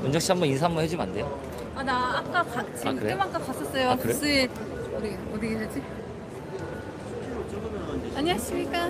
은정 씨 한번 인사 한번 해주면 안 돼요? 아, 나 아까 지금 그래? 좀 아까 갔었어요. 아, 그래? 부스에 우리 어디 계셨지? 안녕하십니까?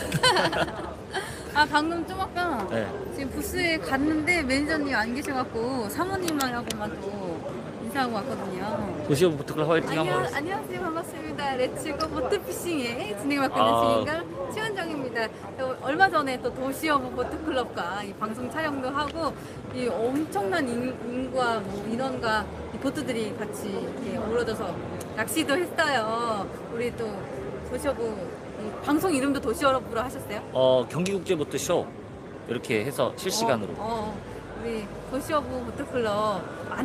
아, 방금 좀 아까 네. 지금 부스에 갔는데 매니저님 안 계셔갖고 사모님하고만 또 인사하고 왔거든요. 도시오브 보트클럽 화이팅 한번. 안녕하세요. 반갑습니다. 레츠고 보트피싱의 진행을 맡고 아. 있는 진행가 최은정입니다. 얼마 전에 또 도시어부 보트클럽과 이 방송 촬영도 하고 이 엄청난 인과 뭐 인원과 이 보트들이 같이 이렇게 어우러져서 낚시도 했어요. 우리 또 도시어부 방송 이름도 도시어부로 하셨어요? 경기국제보트 쇼 이렇게 해서 실시간으로. 우리 도시어부 보트클럽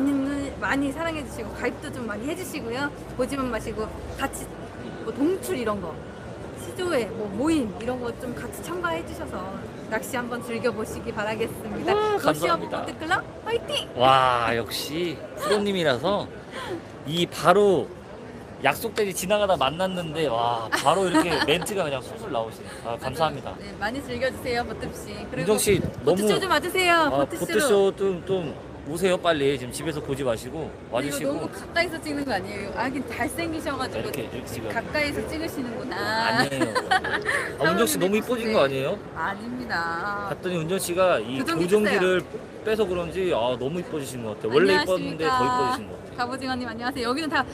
많이 사랑해주시고 가입도 좀 많이 해주시고요. 보지만 마시고 같이 뭐 동출 이런 거 시조회 뭐 모임 이런 거 좀 같이 참가해주셔서 낚시 한번 즐겨보시기 바라겠습니다. 도시어부 감사합니다. 보트클럽 화이팅! 와 역시 프로님이라서 이 바로 약속대지 지나가다 만났는데 와 바로 이렇게 멘트가 그냥 술술 나오시네. 아 감사합니다. 네, 많이 즐겨주세요 보트피싱. 그리고 은정 씨 보트쇼 너무 좀 와주세요. 보트쇼로. 보트쇼 좀 오세요 빨리. 지금 집에서 보지 마시고 이거 와주시고. 너무 가까이서 찍는 거 아니에요? 하긴 잘생기셔가지고 이렇게 지금. 가까이서 찍으시는구나. 아니에요. 은정 씨 너무 이뻐진 거 아니에요? 아닙니다. 봤더니 은정 씨가 이 조종기 조종기를 빼서 그런지 너무 이뻐지신 것 같아요. 원래 이뻤는데 더 이뻐지신 것 같아요. 갑오징어님 안녕하세요. 여기는 다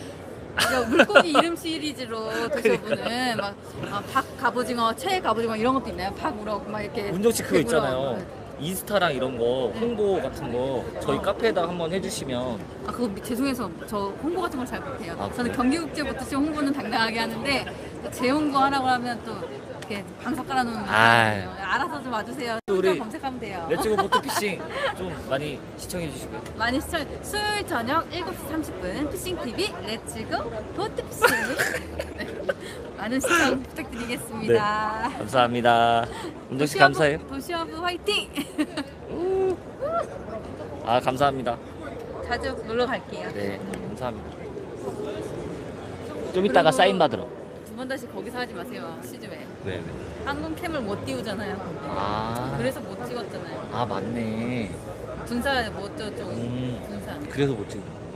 물고기 이름 시리즈로 도시어부는 막 박 갑오징어, 최 갑오징어 이런 것도 있나요? 박우럭 막 이렇게. 은정 씨 그거 배우럭. 있잖아요. 인스타랑 이런 거 홍보 같은 거 저희 카페에다 한번 해주시면. 아 그거 죄송해서 저 홍보 같은 걸 잘 못해요. 아, 저는 그래요? 경기국제보트쇼 홍보는 당당하게 하는데 제 홍보 하라고 하면 또 이렇게 방석 깔아놓으면 아이. 알아서 좀 와주세요. 또 우리 검색하면 돼요. 레츠고 보트피싱 좀 많이 시청해 주시고요. 많이 시청. 수요일 저녁 7시 30분 피싱TV 레츠고 보트피싱. 네. 많은 시청 부탁드리겠습니다. 감사합니다. 은정 씨 감사해요. 도시어부 화이팅! 아 감사합니다. 자주 놀러 갈게요. 네 감사합니다. 좀 이따가 사인 받으러. 두 번 다시 거기서 하지 마세요. 시즈에 왜? 항공캠을 못 띄우잖아요. 아, 그래서 못 찍었잖아요. 아 맞네. 군사 못 저쪽 음. 군사. 그래서 못 찍는 거구나.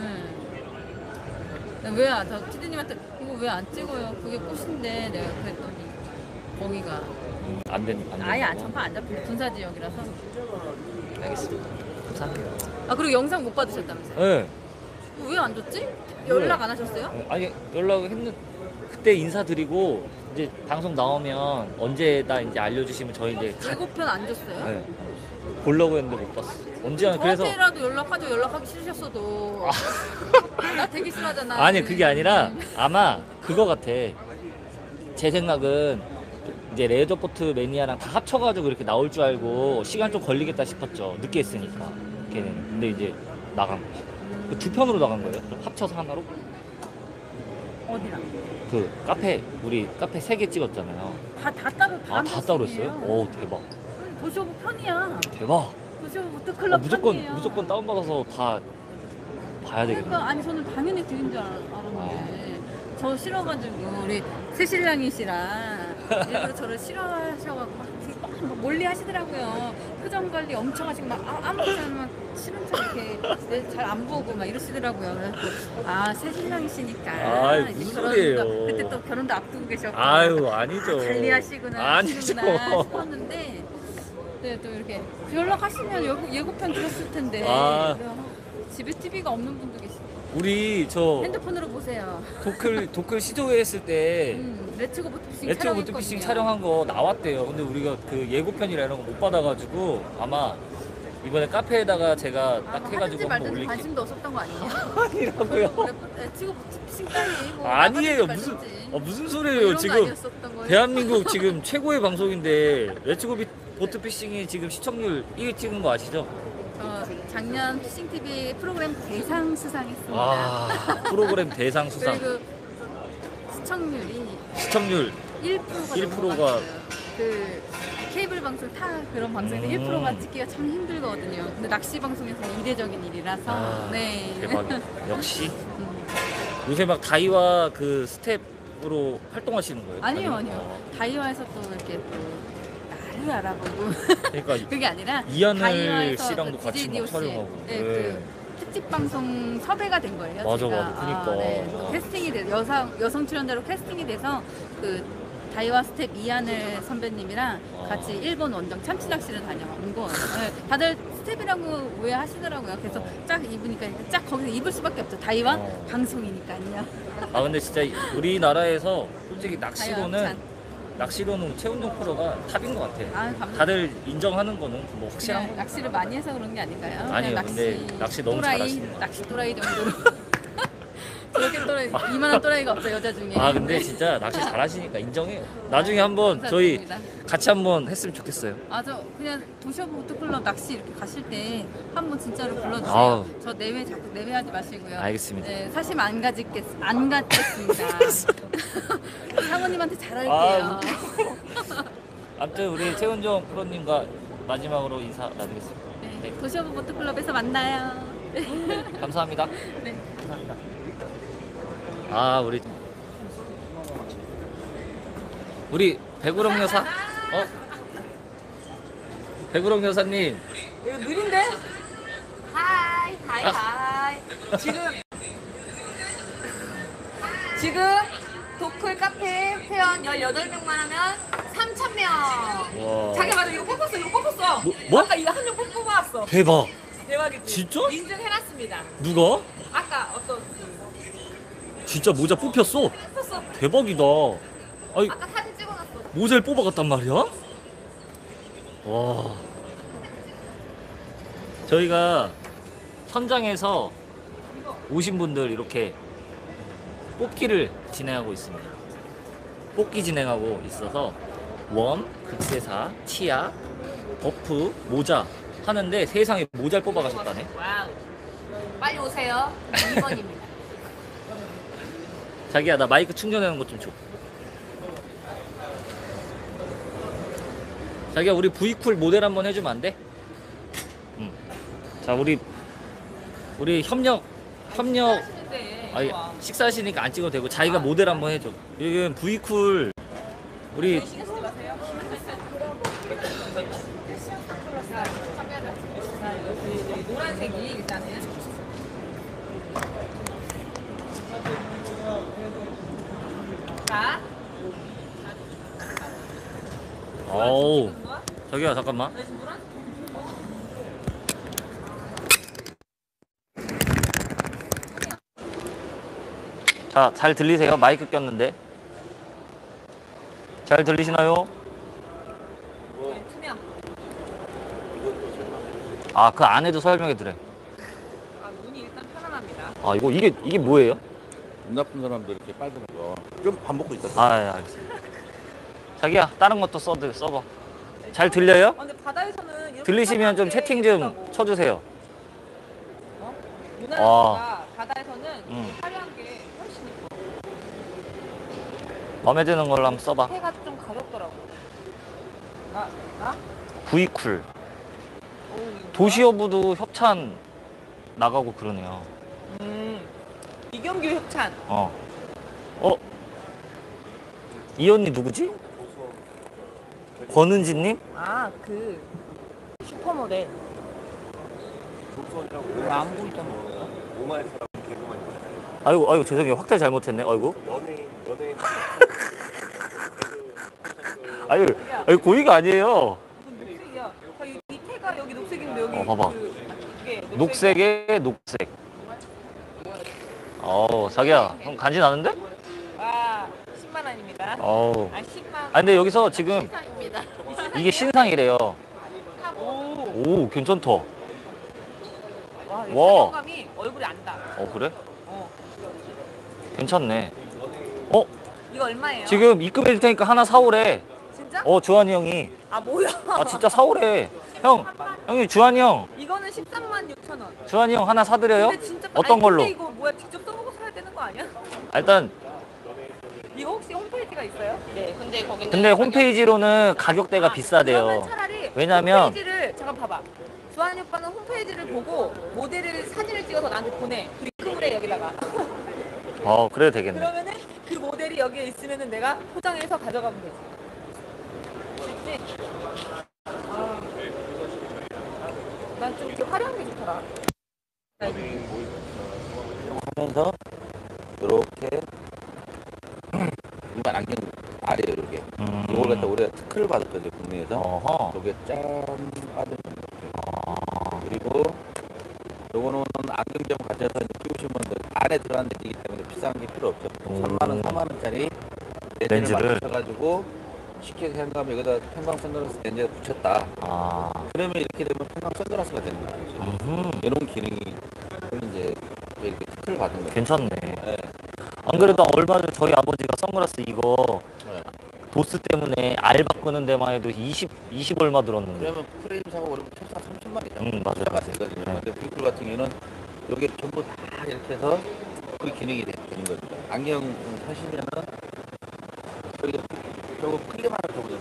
저 피디님한테 이거 왜 안 찍어요? 그게 꽃인데 내가 그랬더니 거기가 안 되니까. 아예 전파 안 잡히는 군사 지역이라서. 알겠습니다. 감사합니다. 아 그리고 영상 못 받으셨다면서요? 네. 왜 안 줬지? 연락 안 하셨어요? 아니 연락했는 그때 인사드리고 이제 방송 나오면 언제다 이제 알려주시면 저희 이제 예고편 안 줬어요? 네. 보려고 했는데 못 봤어. 언제 그래서 저한테라도 연락하죠. 연락하기 싫으셨어도. 나 되게 싫어하잖아. 아니 그게 아니라 아마 그거 같아. 제 생각은 이제 레저포트 매니아랑 다 합쳐가지고 이렇게 나올 줄 알고 시간 좀 걸리겠다 싶었죠. 늦게 했으니까 걔는. 근데 이제 나간 거지. 두 편으로 나간 거예요? 그럼 합쳐서 하나로? 어디랑? 그 카페 우리 카페 3개 찍었잖아요. 다 따로 아 다 따로 했어요? 오 대박. 도시오브 편이야. 대박. 도시오브 보트클럽 무조건 편이에요. 무조건 다운받아서 다 봐야 되겠네. 그러니까 아니 저는 당연히 드린 줄 알았는데 저 싫어가지고 우리 새신랑이시랑 일부러 저를 싫어하셔가지고 막 되게 막 몰리 하시더라고요. 표정 관리 엄청 하시고 막 아무렇지 않으면 싫은 척 이렇게 잘 안 보고 막 이러시더라고요. 그래서 새신랑이시니까 아이, 이제 무슨 결혼도 소리예요. 그때 또 결혼도 앞두고 계셨고 아유 아니죠. 관리하시구나 아니죠. 하시는구나 싶었는데 네, 또 이렇게 연락하시면 예고편 드렸을 텐데 아. 집에 TV가 없는 분도 계시고 우리 저 핸드폰으로 보세요. 도클 시조회 했을 때 레츠고 보트피싱 레트로 보트피싱 촬영한 거 나왔대요. 근데 우리가 그 예고편이라 이런 거 못 받아가지고 아마 이번에 카페에다가 제가 딱 해가지고 하든지 한번 말든지 올릴게요. 관심도 없었던 거 아니에요? 아니라고요? 레츠고 보트피싱 따위 뭐 아니에요. 하든지 무슨 말든지. 무슨 뭐 소리예요 이런 거 지금. 아니었었던 거예요? 대한민국 지금 최고의 방송인데 레츠고 보트피싱이 지금 시청률 1위 찍은 거 아시죠? 작년 피싱TV 프로그램 대상 수상했습니다. 아 프로그램 대상 수상. 그리고 시청률이 1%가 1%가 그 케이블 방송 그런 방송인데 1%가 찍기가 참 힘들거든요. 근데 낚시 방송에서는 이례적인 일이라서 네. 대박이야. 역시 요새 막 다이와 그 스텝으로 활동하시는 거예요? 아니요. 아니면? 다이와에서 또 이렇게 또 왜 알아보고. 그러니까 그게 아니라 이하늘 다이와에서 씨랑도 그 같이 DJ 막 씨, 촬영하고. 네, 네. 그 특집 방송 섭외가 된 거예요. 맞아, 제가. 맞아. 그니까. 네, 또 캐스팅이 돼 여성 출연자로 캐스팅이 돼서 그 다이와 스텝 이하늘 선배님이랑 같이 일본 원정 참치 낚시를 다녀온 거예요. 네, 다들 스텝이라고 오해하시더라고요. 그래서 쫙 입으니까 쫙 거기서 입을 수밖에 없죠. 다이와 방송이니까요. 아 근데 진짜 우리나라에서 솔직히 다이와 낚시로는 최은종 프로가 탑인 것 같아. 아, 감사합니다. 다들 인정하는 거는 뭐 확실한 그냥 낚시를 많이 해서 그런 게 아닐까요? 아니에요. 그냥 근데 낚시 너무 또라이, 잘하시네요. 낚시 또라이 정도로. 저렇게 또라이, 이만한 또라이가 없어 여자 중에. 아 근데 진짜 낚시 잘하시니까 인정해요. 나중에 한번 저희 감사드립니다. 같이 한번 했으면 좋겠어요. 아, 저 그냥 도시오브 보트클럽 낚시 이렇게 가실 때 한번 진짜로 불러주세요. 아우. 저 내외 자꾸 내외하지 마시고요. 알겠습니다. 네, 사실 안 갖겠습니다. 상호님한테 잘할게요. 아, 아무튼 우리 최은종 프로님과 마지막으로 인사 나누겠습니다. 네, 도시오브 보트클럽에서 만나요. 감사합니다. 네. 감사합니다. 아 우리 배구롱 여사 배구롱 여사님 이거 느린데? 하이 지금 도클 카페 회원 18명만 하면 3,000명. 와. 자기 맞아, 이거 뽑혔어. 뭐? 아까 이거 한 명 뽑아왔어. 대박. 대박이지. 진짜? 인증해놨습니다. 누가? 아까 어떤 진짜 모자 뽑혔어? 뽑혔어. 대박이다. 아니 아까 사진 찍어놨어. 모자를 뽑아갔단 말이야? 와. 저희가 현장에서 오신 분들 이렇게 뽑기를 진행하고 있습니다. 뽑기 진행하고 있어서 웜, 극세사, 치아, 버프, 모자 하는데 세상에 모자를 뽑아가셨다네. 와우. 빨리 오세요. 2번입니다. 자기야 나 마이크 충전하는 것 좀 줘. 자기야 우리 V쿨 모델 한번 해주면 안 돼? 응. 자 우리 협력 아니 식사하시니까 안 찍어도 되고 자기가 모델 한번 해줘. 지금 V쿨 우리 신경 쓰지 마세요. 노란색이 일단은. 자, 어우 자기야 잠깐만. 자, 잘 들리세요? 마이크 꼈는데. 잘 들리시나요? 투명. 아, 그 안에도 설명해 드려. 눈이 일단 편안합니다. 아, 이게 뭐예요? 눈 나쁜 사람들 이렇게 빨간 거 좀 밥 먹고 있다. 아, 예, 알겠습니다. 자기야, 다른 것도 써봐. 잘 들려요? 근데 바다에서는 이렇게 들리시면 좀 화려하게 채팅 좀 예쁘다고. 쳐주세요. 누나가 바다에서는 음. 화려한 게 훨씬 예뻐. 마음에 드는 걸로 한번 써봐. 해가 좀 가볍더라고. 나? V쿨. 오, 이거 도시어부도 협찬 나가고 그러네요. 이경규 협찬. 이 언니 누구지? 권은지님? 아, 그 슈퍼모델. 왜안 보이잖아. 아이고, 죄송해요. 확대 잘못했네. 아이고. 아유, 고의가 아니에요. 이건 녹색이야. 이 밑에가 여기 녹색인데 여기 봐봐. 이게 녹색에 녹색. 자기야, 형 간지 나는데? 아, 10만 원입니다. 어우. 아, 10만. 아, 근데 여기서 지금 입니다. 이게 신상이래요. 오. 오, 괜찮다. 와, 와. 사용감이 얼굴에 안다. 그래? 어. 괜찮네. 이거 얼마예요? 지금 입금해줄 테니까 하나 사오래. 진짜? 주한이 형이. 아, 뭐야? 아, 진짜 사오래. 형님, 주한이 형. 이거는 13만 6천 원. 주한이 형 하나 사드려요? 근데 진짜 어떤 아니, 걸로? 근데 이거 뭐야? 직접 써보고 사야 되는 거 아니야? 일단, 이거 혹시 홈페이지가 있어요? 네, 근데 거기는 근데 홈페이지로는 가격대가 비싸대요. 그러면 차라리 왜냐면- 홈페이지를 잠깐 봐봐. 주한이 오빠는 홈페이지를 보고 모델을 사진을 찍어서 나한테 보내. 그리고 그래 여기다가. 그래도 되겠네. 그러면은 그 모델이 여기에 있으면은 내가 포장해서 가져가면 되지. 그치? 하는 게 좋더라. 하면서 이렇게 일반 안경 아래 이렇게 이걸 갖다 우리가 특허를 받았거든요 국내에서. 어허. 요게 짠 빠져있는 거예요. 그리고 요거는 안경점 가져서 이제 끼우시면 안에 들어가는 렌즈이기 때문에 비싼 게 필요 없죠. 3만 원, 4만 원짜리 렌즈를 렌즈를? 맞춰가지고 쉽게 생각하면 여기다 평광 선글라스 렌즈를 붙였다. 아. 그러면 이렇게 되면 평광 선글라스가 되는 거예요. 이런 기능이 이제 이렇게 특허를 받은 거예요. 괜찮네. 네. 안 그래도 얼마 전에 저희 아버지가 선글라스 이거 네. 도스 때문에 알 바꾸는 데만 해도 20 얼마 들었는데. 그러면 프레임 사고 그러면 최소 30만이죠. 맞아요. 가 되거든요. 네. 근데 뷰클 같은 경우는 여기 전부 다 이렇게 해서 그 기능이 되는 겁니다. 안경 사시면은 저기 저거 클립 하나 줘보세요.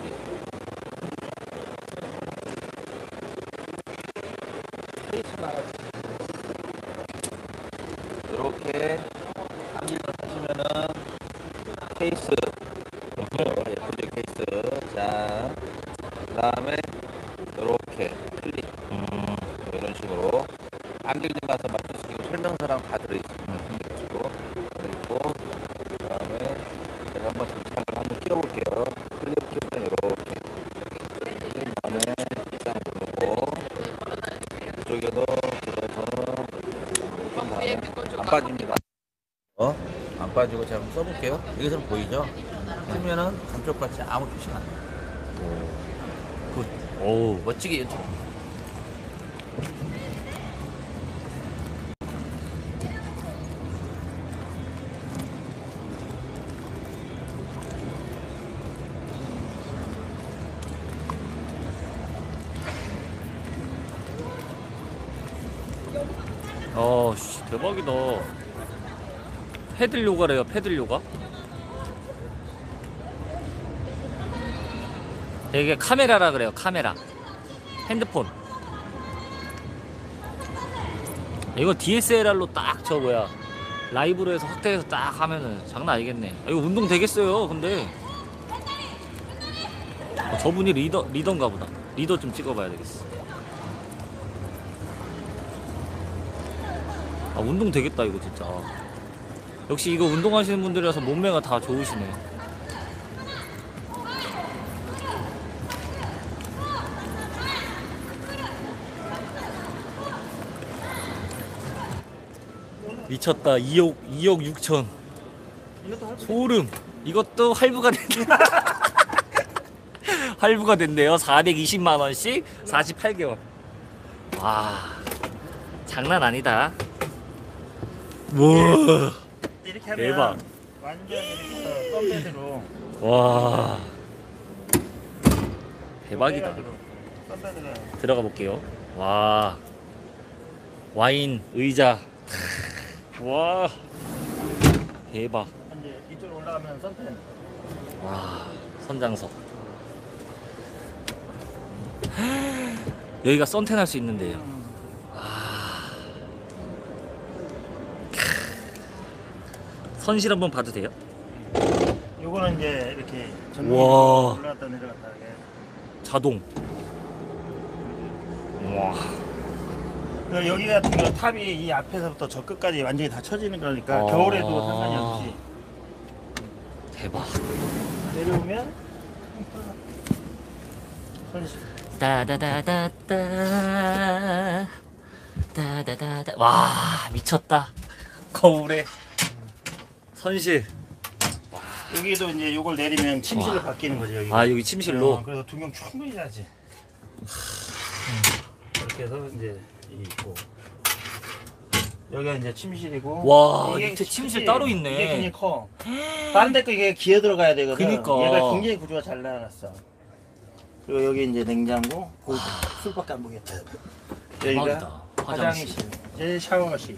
케이스나 이렇게 안경을 사시면은 케이스 예쁘죠 케이스. 자 그다음에 이렇게 클립 이런 식으로 안경점 가서 맞출 수 있고 설명서랑 다 들어있습니다. 그리고 그다음에 제가 한번 장착을 한번 끼워볼게요. 클립 끼우면 이렇게 그다음에 딱 누르고 이쪽에도 들어서 다음에 안 빠집니다. 안 빠지고 제가 한번 써볼게요. 여기서는 보이죠? 쓰면은 감쪽같이 아무 표시가 안 나요. 굿. 오. 멋지게 연출. 씨, 대박이다. 패들 요가래요, 패들 요가. 이게 카메라라 그래요, 카메라. 핸드폰. 이거 DSLR로 딱 저 뭐야 라이브로 해서 확대해서 딱 하면은 장난 아니겠네. 이거 운동 되겠어요. 근데 저분이 리더인가 보다. 리더 좀 찍어봐야 되겠어. 운동 되겠다 이거 진짜. 역시 이거 운동하시는 분들이라서 몸매가 다 좋으시네. 미쳤다. 2억 6천. 소름. 이것도 할부가 됐네. 할부가 됐네요. 420만 원씩 48개월. 와, 장난 아니다. 우와, 이렇게 하면 대박. 완전 이렇게 썸패드로 와, 대박이다. 썸패드가 들어가 볼게요. 와, 와인 의자. 와, 대박. 이제 이쪽으로 올라가면 썸패드. 와, 선장석. 여기가 썬텐 할 수 있는데요. 선실 한번 봐도 돼요? 요거는 이제 이렇게 와. 전면으로 올라갔다 내려갔다 하게. 자동. 와, 그리고 여기 같은 경우 탑이 이 앞에서부터 저 끝까지 완전히 다 쳐지는 거니까 아. 겨울에도 상관이 없이 대박. 내려오면 손실. 따다다다따 따다다다. 와, 미쳤다. 거울에 선실. 여기도 이제 요걸 내리면 침실로 와. 바뀌는 거죠. 여기. 여기 침실로. 그래서 두명 충분히 자지. 이렇게 해서 이제 이게 있고 여기가 이제 침실이고. 와, 이게 밑에 침실 따로 있네. 이게 굉장히 커. 다른 데 거 이게 기어 들어가야 되거든. 그니까. 얘가 굉장히 구조가 잘 나왔어. 그리고 여기 이제 냉장고, 거기 술밖에 안 보겠다. 여기가 대박이다. 화장실. 화장실, 제 샤워실.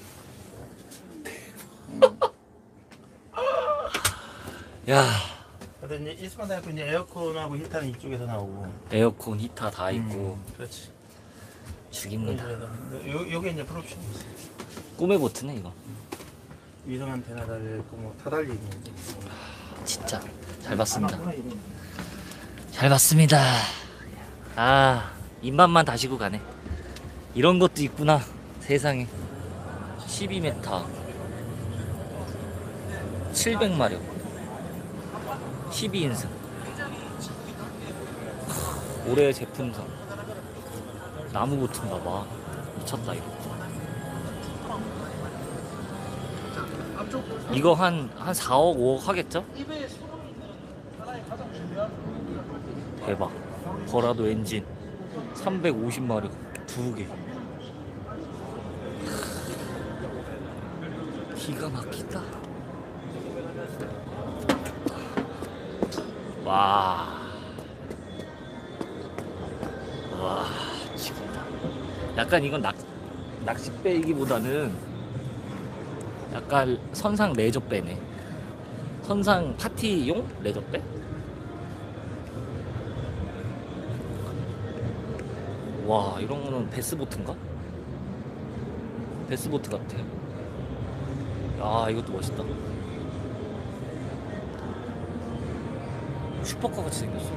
야, 그래서 이제 일스만 다 있고 이제 에어컨하고 히터는 이쪽에서 나오고. 에어컨, 히터 다 있고. 그렇지. 죽입니다. 요게 이제 프로옵션이 있어. 꿈의 보트네 이거. 위성 안테나 달려있고 뭐 다 달리고. 진짜 잘 봤습니다. 잘 봤습니다. 아, 입맛만 다시고 가네. 이런 것도 있구나. 세상에. 12m 700마력 12인승 올해의 제품상 나무보트인가봐. 미쳤다 이거. 이거 한 4억 5억 하겠죠? 대박. 버라도 엔진 350마력 2개. 기가 막히다. 와. 와, 지금다. 약간 이건 낚싯배이기보다는 약간 선상 레저배네. 선상 파티용 레저배? 와, 이런 거는 베스보트인가? 베스보트 같아. 아, 이것도 멋있다. 슈퍼카 같이 생겼어.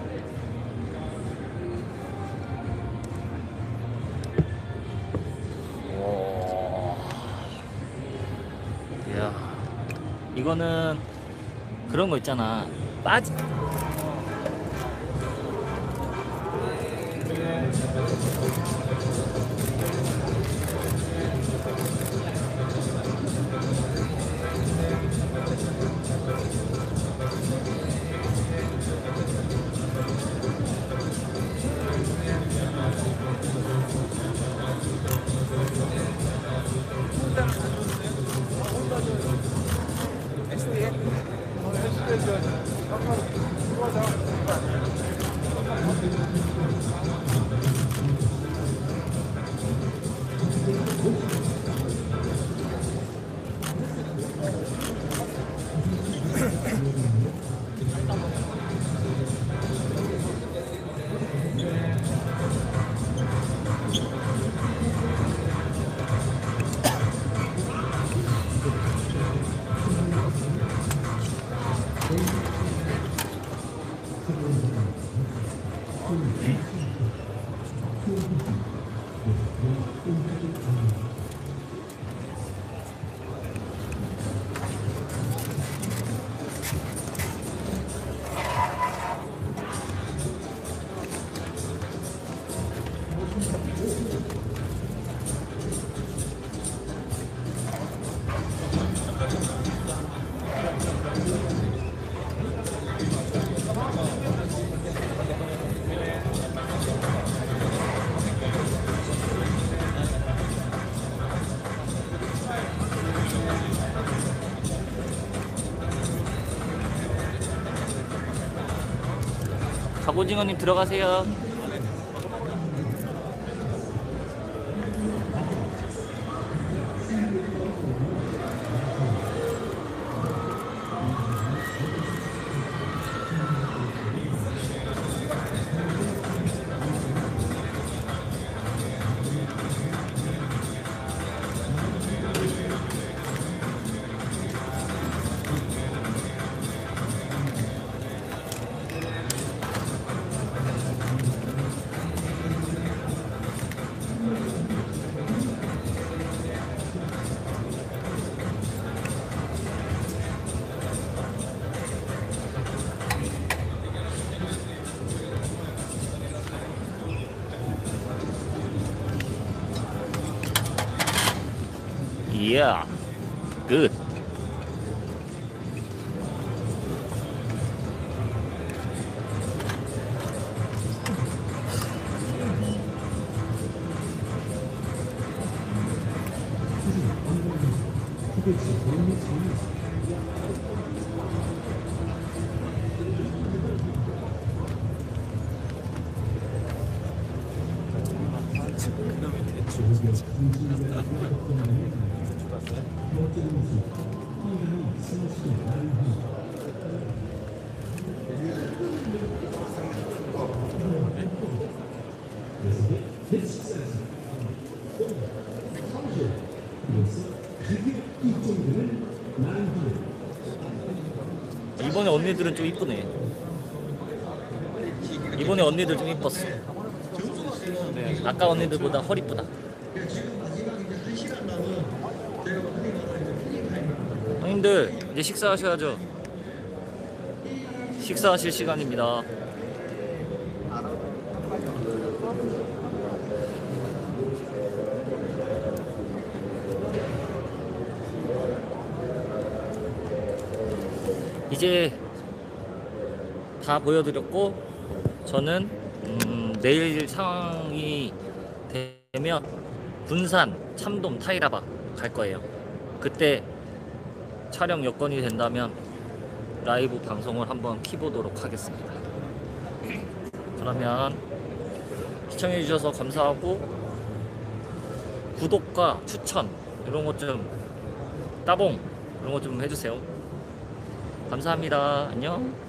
와. 이야. 이거는 그런 거 있잖아. 빠지. 갑오징어님 들어가세요. 이야, 끝. 이번에 언니들은 좀 이쁘네. 이번에 언니들 좀 이뻤어. 네, 아까 언니들보다 헐 이쁘다. 형님들 이제 식사하셔야죠. 식사하실 시간입니다. 이제 다 보여드렸고, 저는 내일 상황이 되면 군산 참돔 타이라바 갈 거예요. 그때 촬영 여건이 된다면 라이브 방송을 한번 켜보도록 하겠습니다. 그러면 시청해 주셔서 감사하고, 구독과 추천 이런 것 좀, 따봉 이런 것 좀 해주세요. 감사합니다. 안녕.